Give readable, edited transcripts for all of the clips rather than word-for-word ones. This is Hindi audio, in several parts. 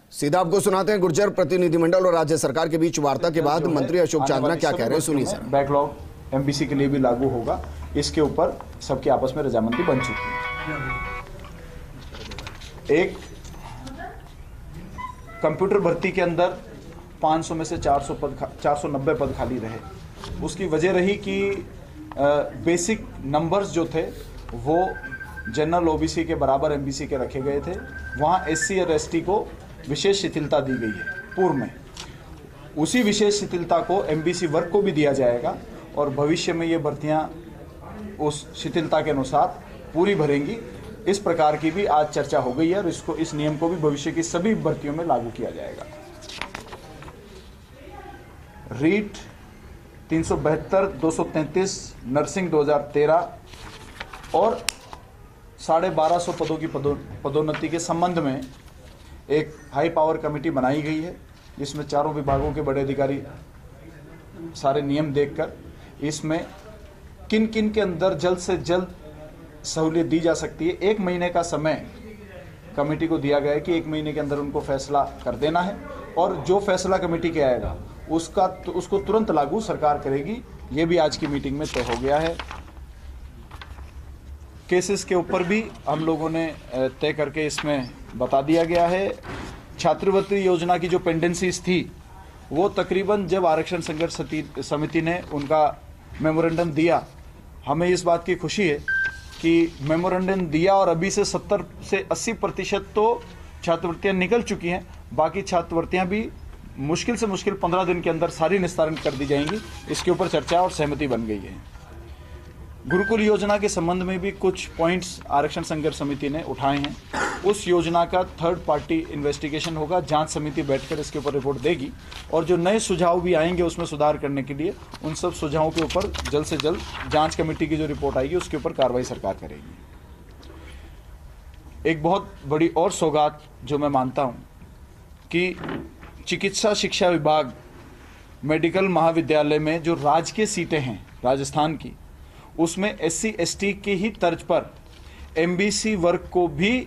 सीधा आपको सुनाते हैं गुर्जर प्रतिनिधिमंडल और राज्य सरकार के बीच वार्ता के बाद मंत्री अशोक चांदना क्या कह रहे हैं, सुनिए सर। बैकलॉग एमबीसी के लिए भी लागू होगा, इसके ऊपर सबकी आपस में रजामंदी बन चुकी है। एक कंप्यूटर भर्ती के अंदर 500 में से 490 पद खाली रहे। उसकी वजह रही कि बेसिक नंबर्स जो थे वो जनरल ओबीसी के बराबर एमबीसी के रखे गए थे। वहाँ एससी और एसटी को विशेष शिथिलता दी गई है पूर्व में। उसी विशेष शिथिलता को एमबीसी वर्ग को भी दिया जाएगा और भविष्य में ये भर्तियां उस शिथिलता के अनुसार पूरी भरेंगी। इस प्रकार की भी आज चर्चा हो गई है और इस नियम को भी भविष्य की सभी भर्तियों में लागू किया जाएगा। रीट 372, 233, नर्सिंग 2013 और 1250 पदों की पदोन्नति के संबंध में एक हाई पावर कमेटी बनाई गई है, जिसमें चारों विभागों के बड़े अधिकारी सारे नियम देखकर इसमें किन किन के अंदर जल्द से जल्द सहूलियत दी जा सकती है। 1 महीने का समय कमेटी को दिया गया है कि 1 महीने के अंदर उनको फैसला कर देना है और जो फैसला कमेटी के आएगा उसको तुरंत लागू सरकार करेगी। ये भी आज की मीटिंग में तय हो गया है। केसेस के ऊपर भी हम लोगों ने तय करके इसमें बता दिया गया है। छात्रवृत्ति योजना की जो पेंडेंसीज थी वो तकरीबन जब आरक्षण संघर्ष समिति ने उनका मेमोरेंडम दिया, हमें इस बात की खुशी है कि मेमोरेंडम दिया और अभी से 70 से 80% तो छात्रवृत्तियां निकल चुकी हैं। बाकी छात्रवृत्तियां भी मुश्किल से मुश्किल 15 दिन के अंदर सारी निस्तारण कर दी जाएंगी। इसके ऊपर चर्चा और सहमति बन गई है। गुरुकुल योजना के संबंध में भी कुछ पॉइंट्स आरक्षण संघर्ष समिति ने उठाए हैं। उस योजना का थर्ड पार्टी इन्वेस्टिगेशन होगा, जांच समिति बैठकर इसके ऊपर रिपोर्ट देगी और जो नए सुझाव भी आएंगे उसमें सुधार करने के लिए उन सब सुझावों के ऊपर जल्द से जल्द जांच कमेटी की जो रिपोर्ट आएगी उसके ऊपर कार्रवाई सरकार करेगी। एक बहुत बड़ी और सौगात जो मैं मानता हूं कि चिकित्सा शिक्षा विभाग मेडिकल महाविद्यालय में जो राजकीय सीटें हैं राजस्थान की, उसमें एससी एसटी की ही तर्ज पर एमबीसी वर्ग को भी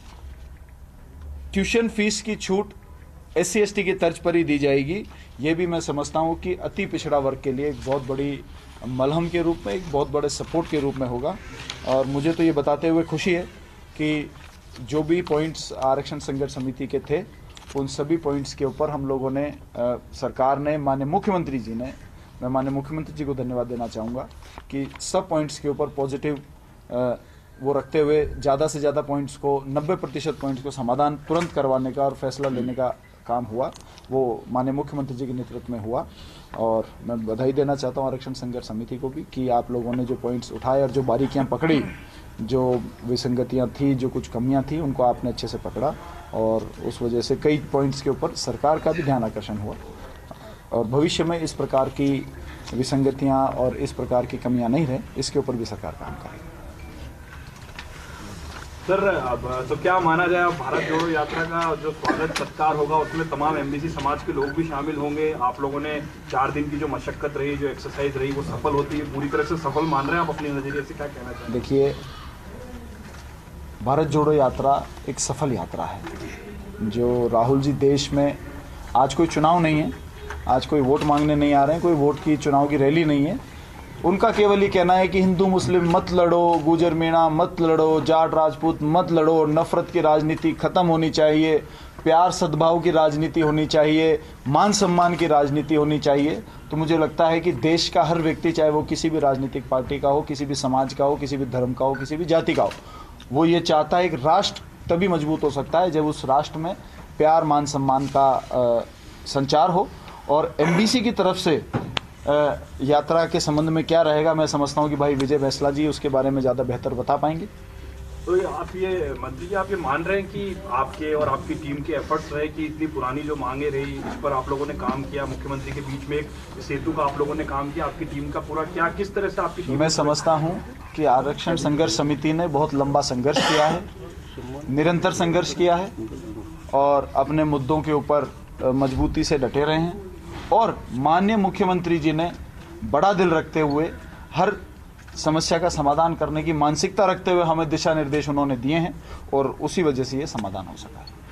ट्यूशन फीस की छूट एससी एसटी की तर्ज पर ही दी जाएगी। ये भी मैं समझता हूं कि अति पिछड़ा वर्ग के लिए एक बहुत बड़ी मलहम के रूप में, एक बहुत बड़े सपोर्ट के रूप में होगा। और मुझे तो ये बताते हुए खुशी है कि जो भी पॉइंट्स आरक्षण संघर्ष समिति के थे उन सभी पॉइंट्स के ऊपर हम लोगों ने सरकार ने माननीय मुख्यमंत्री जी ने, मैं माननीय मुख्यमंत्री जी को धन्यवाद देना चाहूँगा कि सब पॉइंट्स के ऊपर पॉजिटिव वो रखते हुए ज़्यादा से ज़्यादा पॉइंट्स को 90% पॉइंट्स को समाधान तुरंत करवाने का और फैसला लेने का काम हुआ, वो माननीय मुख्यमंत्री जी के नेतृत्व में हुआ। और मैं बधाई देना चाहता हूँ आरक्षण संघर्ष समिति को भी कि आप लोगों ने जो पॉइंट्स उठाए और जो बारीकियाँ पकड़ी, जो विसंगतियाँ थी, जो कुछ कमियाँ थी, उनको आपने अच्छे से पकड़ा और उस वजह से कई पॉइंट्स के ऊपर सरकार का भी ध्यान आकर्षण हुआ और भविष्य में इस प्रकार की विसंगतियां और इस प्रकार की कमियां नहीं रहे, इसके ऊपर भी सरकार काम करेगी। सर, अब तो क्या माना जाए, अब भारत जोड़ो यात्रा का जो स्वागत सत्कार होगा उसमें तमाम एमबीसी समाज के लोग भी शामिल होंगे। आप लोगों ने 4 दिन की जो मशक्कत रही, जो एक्सरसाइज रही, वो सफल होती है, पूरी तरह से सफल मान रहे हैं आप अपने नजरिए से, क्या कहना चाहें? देखिए, भारत जोड़ो यात्रा एक सफल यात्रा है। जो राहुल जी देश में, आज कोई चुनाव नहीं है, आज कोई वोट मांगने नहीं आ रहे हैं, कोई वोट की चुनाव की रैली नहीं है। उनका केवल ये कहना है कि हिंदू मुस्लिम मत लड़ो, गुजर मीणा मत लड़ो, जाट राजपूत मत लड़ो, नफरत की राजनीति खत्म होनी चाहिए, प्यार सद्भाव की राजनीति होनी चाहिए, मान सम्मान की राजनीति होनी चाहिए। तो मुझे लगता है कि देश का हर व्यक्ति, चाहे वो किसी भी राजनीतिक पार्टी का हो, किसी भी समाज का हो, किसी भी धर्म का हो, किसी भी जाति का हो, वो ये चाहता है। एक राष्ट्र तभी मजबूत हो सकता है जब उस राष्ट्र में प्यार मान सम्मान का संचार हो। और एमबीसी की तरफ से यात्रा के संबंध में क्या रहेगा, मैं समझता हूं कि भाई विजय बैसला जी उसके बारे में ज़्यादा बेहतर बता पाएंगे। तो आप ये मंत्री जी, आप ये मान रहे हैं कि आपके और आपकी टीम के एफर्ट्स रहे कि इतनी पुरानी जो मांगे रही, इस पर आप लोगों ने काम किया, मुख्यमंत्री के बीच में एक सेतु का आप लोगों ने काम किया, आपकी टीम का पूरा क्या, किस तरह से आपकी टीम? मैं समझता हूं कि आरक्षण संघर्ष समिति ने बहुत लंबा संघर्ष किया है, निरंतर संघर्ष किया है और अपने मुद्दों के ऊपर मजबूती से डटे रहे हैं। और माननीय मुख्यमंत्री जी ने बड़ा दिल रखते हुए हर समस्या का समाधान करने की मानसिकता रखते हुए हमें दिशा निर्देश उन्होंने दिए हैं और उसी वजह से ये समाधान हो सका है।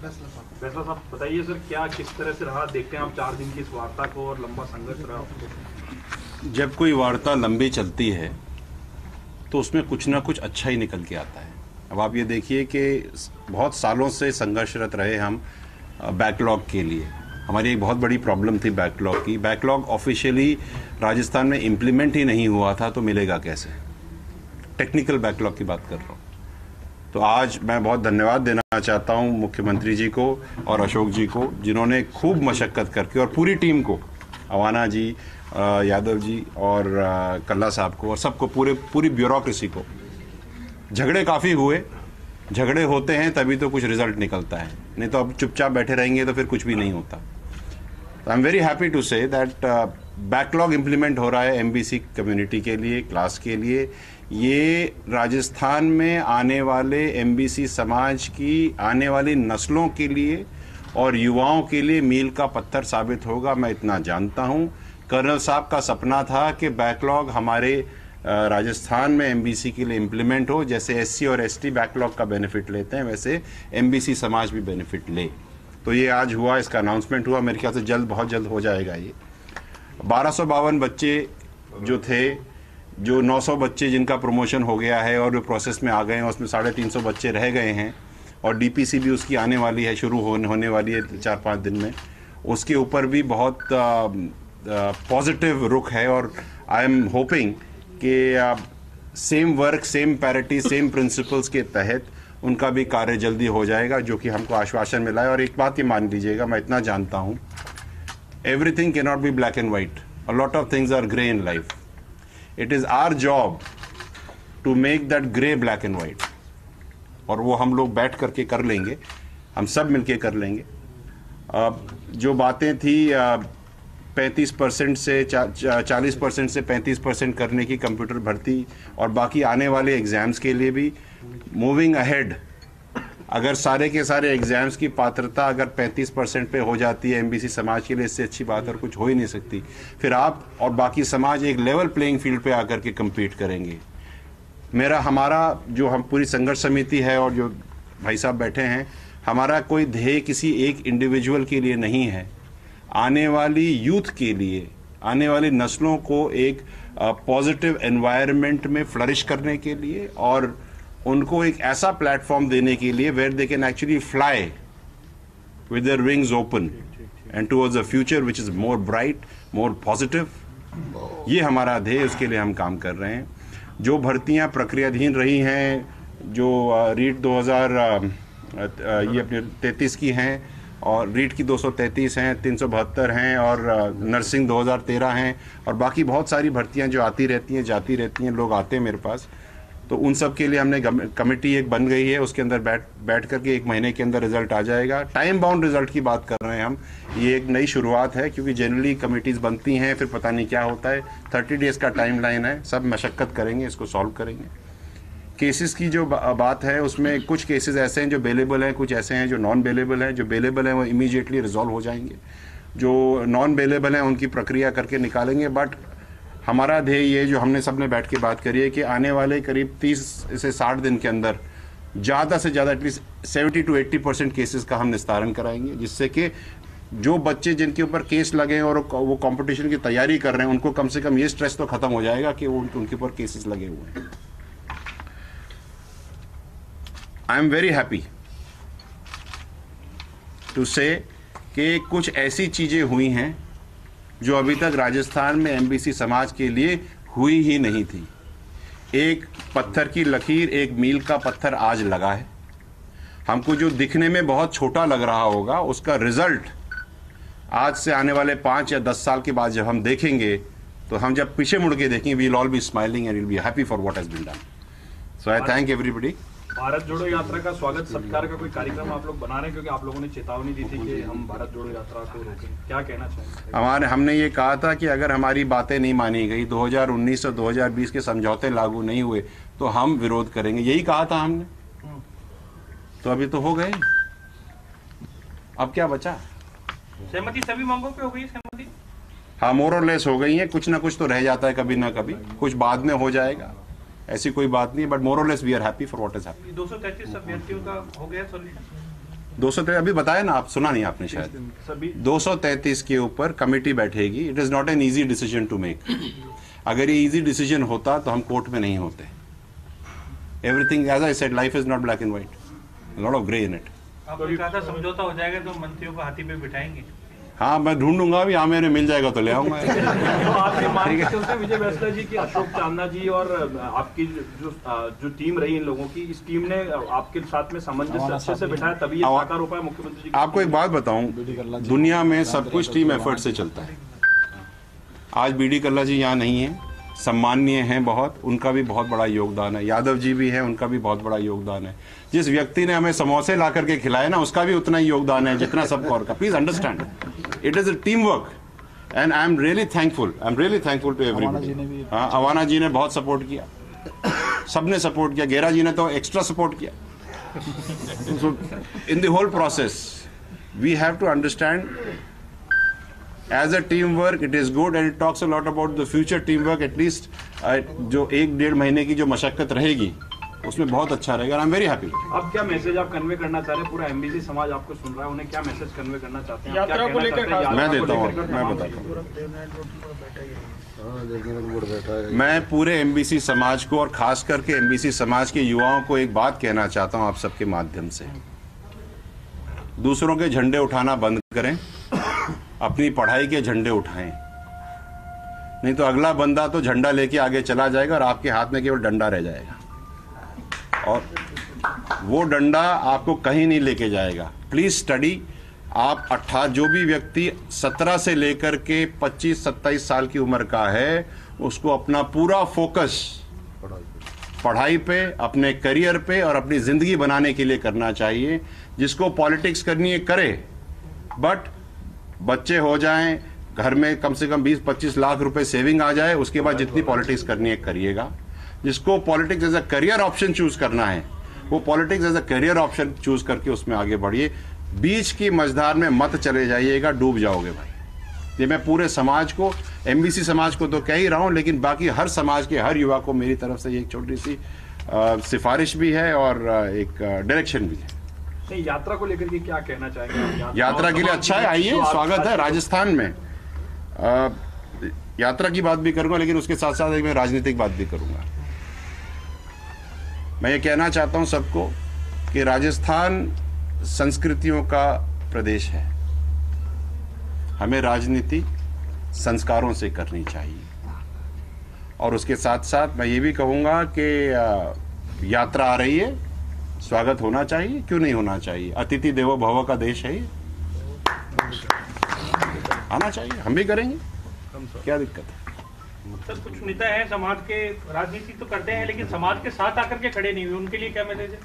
फैसला साहब बताइए सर, क्या किस तरह से रहा, देखते हैं आप 4 दिन की इस वार्ता को और लंबा संघर्ष रहा? जब कोई वार्ता लंबी चलती है तो उसमें कुछ ना कुछ अच्छा ही निकल के आता है। अब आप ये देखिए कि बहुत सालों से संघर्षरत रहे हम बैकलॉग के लिए। हमारी एक बहुत बड़ी प्रॉब्लम थी बैकलॉग की। बैकलॉग ऑफिशियली राजस्थान में इम्प्लीमेंट ही नहीं हुआ था, तो मिलेगा कैसे? टेक्निकल बैकलॉग की बात कर रहा हूँ। तो आज मैं बहुत धन्यवाद देना चाहता हूँ मुख्यमंत्री जी को और अशोक जी को, जिन्होंने खूब मशक्क़त करके, और पूरी टीम को, अवाना जी, यादव जी और कल्ला साहब को, और सबको, पूरी ब्यूरोक्रेसी को। झगड़े काफ़ी हुए, झगड़े होते हैं तभी तो कुछ रिजल्ट निकलता है, नहीं तो अब चुपचाप बैठे रहेंगे तो फिर कुछ भी नहीं होता। I am very happy to say that backlog implement हो रहा है एमबीसी कम्युनिटी के लिए, क्लास के लिए। ये राजस्थान में आने वाले एमबीसी समाज की आने वाली नस्लों के लिए और युवाओं के लिए मील का पत्थर साबित होगा, मैं इतना जानता हूँ। कर्नल साहब का सपना था कि बैकलॉग हमारे राजस्थान में एमबीसी के लिए इम्प्लीमेंट हो। जैसे एससी और एसटी बैकलॉग का बेनिफिट लेते हैं, वैसे एमबीसी समाज भी बेनिफिट ले। तो ये आज हुआ, इसका अनाउंसमेंट हुआ, मेरे ख्याल से जल्द, बहुत जल्द हो जाएगा। ये 1252 बच्चे जो थे, जो 900 बच्चे जिनका प्रमोशन हो गया है और जो प्रोसेस में आ गए हैं, उसमें 350 बच्चे रह गए हैं, और डीपीसी भी उसकी आने वाली है, शुरू होने वाली है 4-5 दिन में। उसके ऊपर भी बहुत पॉजिटिव रुख है, और आई एम होपिंग कि same work, same parity, same principles के तहत उनका भी कार्य जल्दी हो जाएगा, जो कि हमको आश्वासन मिला है। और एक बात ये मान लीजिएगा, मैं इतना जानता हूँ, everything can not be black and white, a lot of things are grey in life. It is our job to make that grey black and white, और वो हम लोग बैठ करके कर लेंगे, हम सब मिलके कर लेंगे। जो बातें थी 35% से 40% से 35% करने की कंप्यूटर भर्ती, और बाकी आने वाले एग्ज़ाम्स के लिए भी मूविंग अहेड, अगर सारे के सारे एग्ज़ाम्स की पात्रता अगर 35% पे हो जाती है एमबीसी समाज के लिए, इससे अच्छी बात और कुछ हो ही नहीं सकती। फिर आप और बाकी समाज एक लेवल प्लेइंग फील्ड पे आकर के कम्पीट करेंगे। हमारा जो हम पूरी संघर्ष समिति है और जो भाई साहब बैठे हैं, हमारा कोई ध्येय किसी एक इंडिविजुअल के लिए नहीं है। आने वाली यूथ के लिए, आने वाली नस्लों को एक पॉजिटिव एनवायरनमेंट में फ्लरिश करने के लिए, और उनको एक ऐसा प्लेटफॉर्म देने के लिए where they can actually fly with their wings open and towards a future which is more bright, more positive. ये हमारा ध्येय, उसके लिए हम काम कर रहे हैं। जो भर्तियां प्रक्रियाधीन रही हैं, जो रीट 2033 की हैं, और रीट की 233 हैं, 372 हैं, और नर्सिंग 2013 हैं, और बाकी बहुत सारी भर्तियां जो आती रहती हैं, जाती रहती हैं, लोग आते हैं मेरे पास। तो उन सब के लिए हमने कमेटी एक बन गई है, उसके अंदर बैठ करके 1 महीने के अंदर रिजल्ट आ जाएगा। टाइम बाउंड रिजल्ट की बात कर रहे हैं हम, ये एक नई शुरुआत है, क्योंकि जनरली कमेटीज बनती हैं, फिर पता नहीं क्या होता है। 30 डेज़ का टाइम लाइन है, सब मशक्क़त करेंगे, इसको सॉल्व करेंगे। केसेस की जो बात है, उसमें कुछ केसेस ऐसे हैं जो बेलेबल हैं, कुछ ऐसे हैं जो नॉन बेलेबल हैं। जो बेलेबल हैं वो इमीडिएटली रिजॉल्व हो जाएंगे, जो नॉन बेलेबल हैं उनकी प्रक्रिया करके निकालेंगे। बट हमारा ध्येय ये, जो हमने सबने बैठ के बात करी है, कि आने वाले करीब 30 से 60 दिन के अंदर ज़्यादा से ज़्यादा एटलीस्ट 70 to 80% केसेस का हम निस्तारण कराएंगे, जिससे कि जो बच्चे जिनके ऊपर केस लगे और वो कंपटीशन की तैयारी कर रहे हैं, उनको कम से कम ये स्ट्रेस तो खत्म हो जाएगा कि उनके ऊपर केसेस लगे हुए हैं। I am very happy to say कि कुछ ऐसी चीज़ें हुई हैं जो अभी तक राजस्थान में एमबीसी समाज के लिए हुई ही नहीं थी। एक पत्थर की लकीर, एक मील का पत्थर आज लगा है। हमको जो दिखने में बहुत छोटा लग रहा होगा, उसका रिजल्ट आज से आने वाले 5 या 10 साल के बाद जब हम देखेंगे, तो हम जब पीछे मुड़ के देखेंगे, we will all be smiling and will be happy for what has been done. So I thank everybody. Bharat Jodo Yatra का स्वागत सत्कार का कोई कार्यक्रम आप लोग बना रहे हैं, क्योंकि आप लोगों ने चेतावनी दी थी कि हम भारत जोड़ो यात्रा को रोकें, क्या कहना चाहेंगे? हमने ये कहा था कि अगर हमारी बातें नहीं मानी गई, 2019 और 2020 के समझौते लागू नहीं हुए, तो हम विरोध करेंगे। यही कहा था हमने, तो अभी तो हो गए, अब क्या बचा? सहमति सभी मांगों पे हो गई सहमति? हाँ, मोर और लेस हो गई है। कुछ ना कुछ तो रह जाता है कभी ना कभी, कुछ बाद में हो जाएगा, ऐसी कोई बात नहीं। बट मोर और less we are happy for what is happening. 233 अभ्यर्थियों का हो गया सॉल्यूशन? 233 अभी बताया ना, आप सुना नहीं आपने शायद। सभी 233 के ऊपर कमेटी बैठेगी। It is not an easy decision to make. अगर ये इजी डिसीजन होता तो हम कोर्ट में नहीं होते। Everything as I said, life is not black and white, lot of grey in it. आपने कहा था समझौता हो जाएगा तो मंत्रियों को हाथी पे बिठाएंगे। हाँ, मैं ढूंढूंगा भी, हाँ मेरे मिल जाएगा तो ले आऊंगा। तो आपके मान के चलते विजय वैसला जी की, अशोक चांदना जी और आपकी जो टीम रही इन लोगों की, इस टीम ने आपके साथ में सामंजस्य अच्छे से बिठाया, तभी ये साकार हो पाया मुख्यमंत्री जी। आपको एक बात बताऊं, दुनिया में सब कुछ टीम एफर्ट से चलता है। आज बीडी कल्ला जी यहाँ नहीं है, सम्माननीय हैं बहुत, उनका भी बहुत बड़ा योगदान है। यादव जी भी हैं, उनका भी बहुत बड़ा योगदान है। जिस व्यक्ति ने हमें समोसे ला करके खिलाए ना, उसका भी उतना ही योगदान है जितना सबको और का। Please understand, it is a team work and I am really thankful to everybody. हाँ, अवाना जी ने बहुत सपोर्ट किया, सबने सपोर्ट किया, गेरा जी ने तो एक्स्ट्रा सपोर्ट किया। In the whole process we have to understand as a teamwork it is good and it talks a lot about the future teamwork। at least जो 1-1.5 महीने की जो मशक्कत रहेगी उसमें बहुत अच्छा रहेगा। I am very happy. अब क्या मैसेज आप कन्वे करना चाह रहे हैं? पूरा एमबीसी समाज आपको सुन रहा है, उन्हें क्या मैसेज कन्वे करना चाहते हैं? यात्रा को लेकर मैं देता हूँ, मैं बताता हूँ। मैं पूरे एमबीसी समाज को और खास करके एमबीसी समाज के युवाओं को एक बात कहना चाहता हूँ आप सबके माध्यम से, दूसरों के झंडे उठाना बंद करें, अपनी पढ़ाई के झंडे उठाएं। नहीं तो अगला बंदा तो झंडा लेके आगे चला जाएगा और आपके हाथ में केवल डंडा रह जाएगा, और वो डंडा आपको कहीं नहीं लेके जाएगा। Please study. आप जो भी व्यक्ति 17 से लेकर के 25-27 साल की उम्र का है, उसको अपना पूरा फोकस पढ़ाई पे, अपने करियर पे और अपनी जिंदगी बनाने के लिए करना चाहिए। जिसको पॉलिटिक्स करनी है करे, बट बच्चे हो जाएं, घर में कम से कम 20-25 लाख रुपए सेविंग आ जाए, उसके बाद जितनी पॉलिटिक्स करनी है करिएगा। जिसको politics as a career option choose करना है, वो politics as a career option choose करके उसमें आगे बढ़िए। बीच की मझधार में मत चले जाइएगा, डूब जाओगे भाई। ये मैं पूरे समाज को, एमबीसी समाज को तो कह ही रहा हूं, लेकिन बाकी हर समाज के हर युवा को मेरी तरफ से एक छोटी सी सिफारिश भी है और एक डायरेक्शन भी है। नहीं, यात्रा को लेकर के क्या कहना चाहेंगे? यात्रा के लिए अच्छा है, आइए, स्वागत है राजस्थान में। यात्रा की बात भी करूंगा, लेकिन उसके साथ साथ मैं राजनीतिक बात भी करूंगा। मैं ये कहना चाहता हूं सबको कि राजस्थान संस्कृतियों का प्रदेश है। हमें राजनीति संस्कारों से करनी चाहिए, और उसके साथ साथ मैं ये भी कहूंगा कि यात्रा आ रही है, स्वागत होना चाहिए, क्यों नहीं होना चाहिए। अतिथि देवो भव का देश है ये, आना चाहिए, हम भी करेंगे, क्या दिक्कत है। सर, कुछ नेता हैं समाज के, राजनीति तो करते हैं लेकिन समाज के साथ आकर के खड़े नहीं हुए, उनके लिए क्या मैसेज है?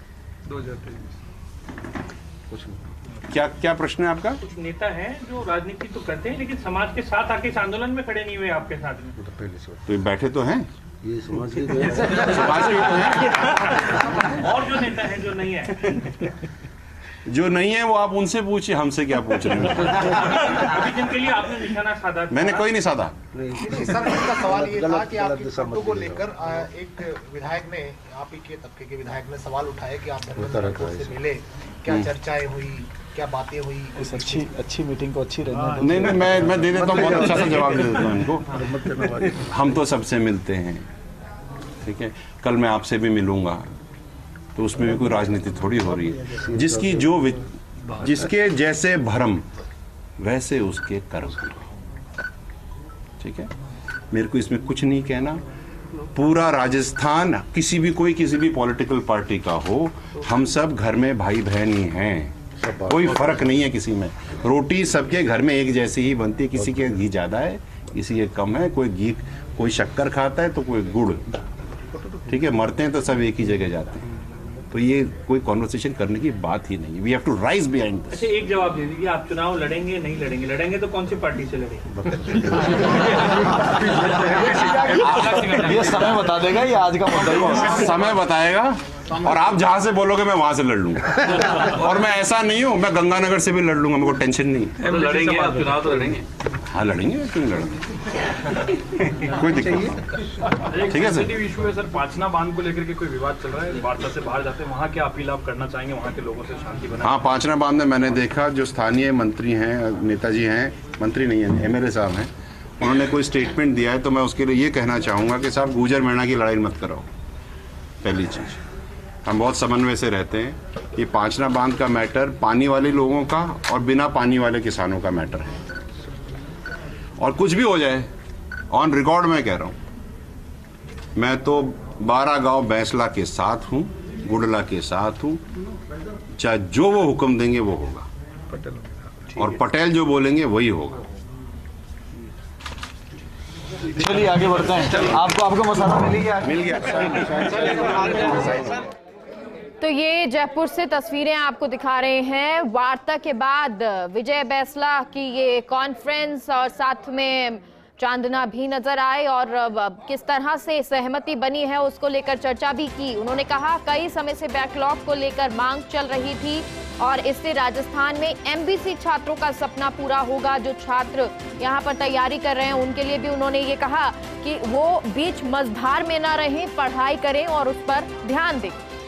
2023 क्या प्रश्न है आपका? कुछ नेता हैं जो राजनीति तो करते हैं लेकिन समाज के साथ आके इस आंदोलन में खड़े नहीं हुए आपके साथ में। तो ये बैठे तो हैं, ये समाज के समाज के तो हैं। और जो नेता हैं जो नहीं है, जो नहीं है वो आप उनसे पूछिए, हमसे क्या पूछ रहे हैं। अभी जिनके लिए आपने निशाना साधा था। मैंने कोई नहीं साधा। सर, उनका सवाल ये था कि आपकी फोटो को लेकर एक विधायक ने, आप ही के तबके के विधायक ने सवाल उठाया कि आप धर्मेंद्र ठाकुर से मिले, क्या चर्चाएं हुई, क्या बातें हुई? इस अच्छी मीटिंग को अच्छी रहने नहीं, मैं दे देता हूँ, बहुत अच्छा सा जवाब दे देता हूँ इनको। हम तो सबसे मिलते हैं, ठीक है। कल मैं आपसे भी मिलूंगा, तो उसमें भी कोई राजनीति थोड़ी हो रही है। जिसके जैसे भरम वैसे उसके कर्म, ठीक है। मेरे को इसमें कुछ नहीं कहना। पूरा राजस्थान किसी भी पॉलिटिकल पार्टी का हो, हम सब घर में भाई बहन ही हैं, कोई फर्क नहीं है किसी में। रोटी सबके घर में एक जैसी ही बनती है, किसी के घी ज्यादा है, किसी के कम है, कोई शक्कर खाता है तो कोई गुड़, ठीक है। मरते हैं तो सब एक ही जगह जाते हैं, तो ये कोई कॉन्वर्सेशन करने की बात ही नहीं। We have to rise behind this. अच्छा, एक जवाब दे दीजिए, आप चुनाव लड़ेंगे नहीं लड़ेंगे? लड़ेंगे तो कौन सी पार्टी से लड़ेंगे? ये समय बता देगा, ये आज का मुद्दा ही है। समय बताएगा। और आप जहां से बोलोगे मैं वहां से लड़ लूंगा। और मैं ऐसा नहीं हूं, मैं गंगानगर से भी लड़ लूंगा, मेरे को टेंशन नहीं है। लड़ेंगे आप चुनाव तो लड़ेंगे? हाँ लड़ेंगे, क्यों नहीं लड़ेंगे, कोई दिक्कत नहीं। ठीक है सर। इशू है सर, पांचना बांध को लेकर के कोई विवाद चल रहा है, वार्ता से बाहर जाते हैं, वहाँ क्या अपील आप करना चाहेंगे वहाँ के लोगों से शांति बनाए? हाँ, पांचना बांध में मैंने देखा जो स्थानीय मंत्री हैं, नेताजी हैं, मंत्री नहीं है, एमएलए साहब हैं, उन्होंने कोई स्टेटमेंट दिया है, तो मैं उसके लिए ये कहना चाहूँगा कि साहब गुजर मेणा की लड़ाई मत कराओ। पहली चीज़, हम बहुत समन्वय से रहते हैं। ये पांचना बांध का मैटर पानी वाले लोगों का और बिना पानी वाले किसानों का मैटर है, और कुछ भी हो जाए, ऑन रिकॉर्ड मैं कह रहा हूँ, मैं तो 12 गांव बैंसला के साथ हूँ, गुडला के साथ हूँ, चाहे जो वो हुक्म देंगे वो होगा, और पटेल जो बोलेंगे वही होगा। चलिए आगे बढ़ते हैं। आपको मसाला मिल गया? तो ये जयपुर से तस्वीरें आपको दिखा रहे हैं वार्ता के बाद विजय बैंसला की ये कॉन्फ्रेंस, और साथ में चांदना भी नजर आए, और किस तरह से सहमति बनी है उसको लेकर चर्चा भी की। उन्होंने कहा कई समय से बैकलॉग को लेकर मांग चल रही थी, और इससे राजस्थान में एमबीसी छात्रों का सपना पूरा होगा। जो छात्र यहाँ पर तैयारी कर रहे हैं उनके लिए भी उन्होंने ये कहा कि वो बीच मझधार में ना रहें, पढ़ाई करें और उस पर ध्यान दें।